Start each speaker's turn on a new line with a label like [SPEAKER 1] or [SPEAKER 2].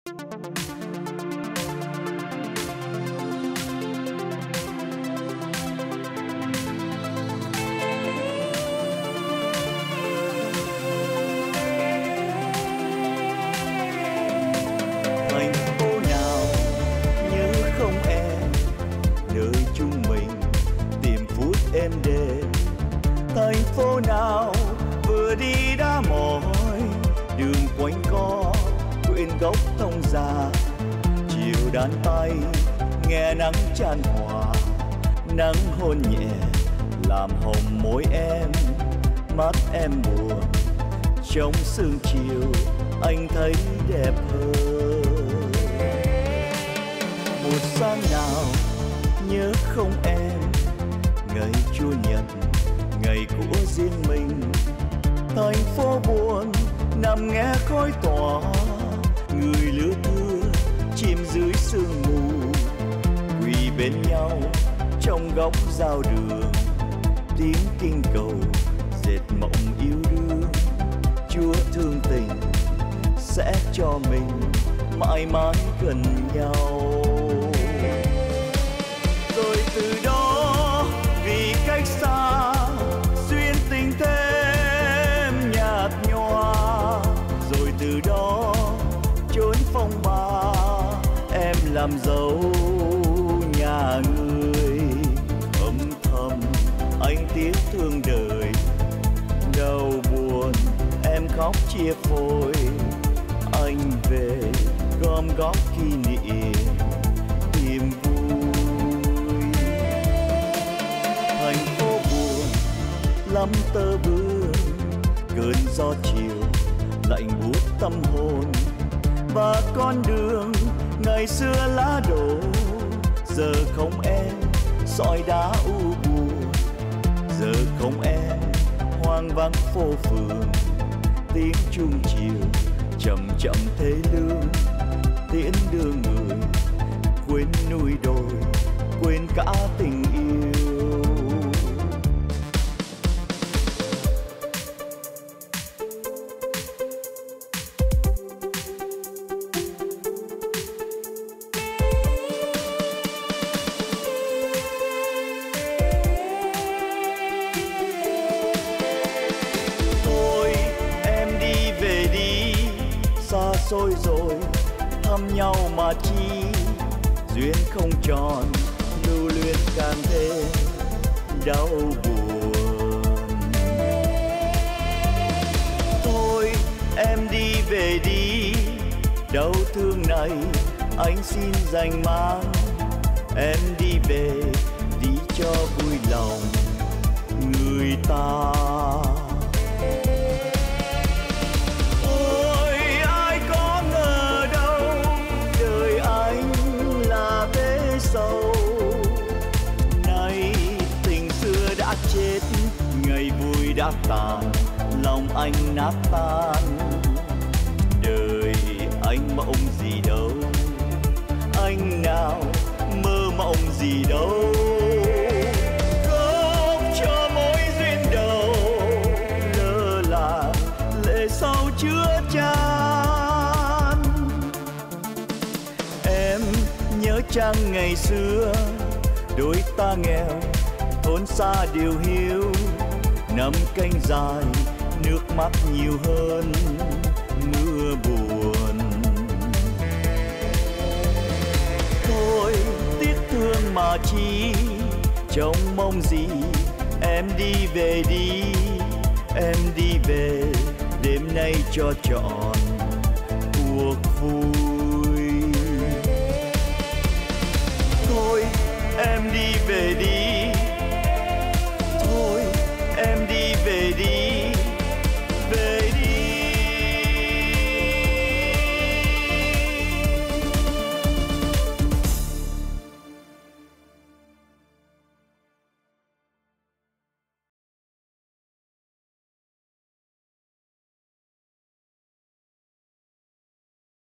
[SPEAKER 1] đàn tay nghe nắng chan hòa, nắng hôn nhẹ làm hồng môi em, mắt em buồn trong sương chiều anh thấy đẹp hơn. Một sáng nào nhớ không em, ngày Chủ nhật ngày của riêng mình, thành phố buồn nằm nghe khói tỏa, người lứa thưa chìm dưới sương mù, quỳ bên nhau trong góc giao đường, tiếng kinh cầu dệt mộng yêu đương. Chúa thương tình sẽ cho mình mãi mãi gần nhau. Rồi từ đó vì cách xa duyên tình thêm nhạt nhòa, rồi từ đó chốn phong ba em làm dấu nhà người. Âm thầm anh tiếc thương đời, đau buồn em khóc chia phôi, anh về gom góp kỷ niệm tìm vui. Thành phố buồn lắm tơ vương, cơn gió chiều lạnh buốt tâm hồn, và con đường ngày xưa lá đổ giờ không em sỏi đá u buồn, giờ không em hoang vắng phố phường, tiếng chuông chiều chậm chậm thế lương tiễn đưa người quên núi đồi, quên cả tình yêu. Xôi rồi thăm nhau mà chi, duyên không tròn lưu luyến càng thêm đau buồn. Thôi em đi về đi, đau thương này anh xin dành mang. Em đi về đi cho vui lòng người ta. Sâu nay tình xưa đã chết, ngày vui đã tàn, lòng anh nát tan. Đời anh mộng gì đâu, anh nào mơ mộng gì đâu. Khóc cho mỗi duyên đầu, lơ là lệ sâu chứa chan. Em nhớ chăng ngày xưa đôi ta nghèo, thôn xa điều hiu, năm canh dài nước mắt nhiều hơn mưa buồn. Thôi tiếc thương mà chi, trông mong gì em đi về đi, em đi về đêm nay cho trọn cuộc vui. Thôi em đi về đi,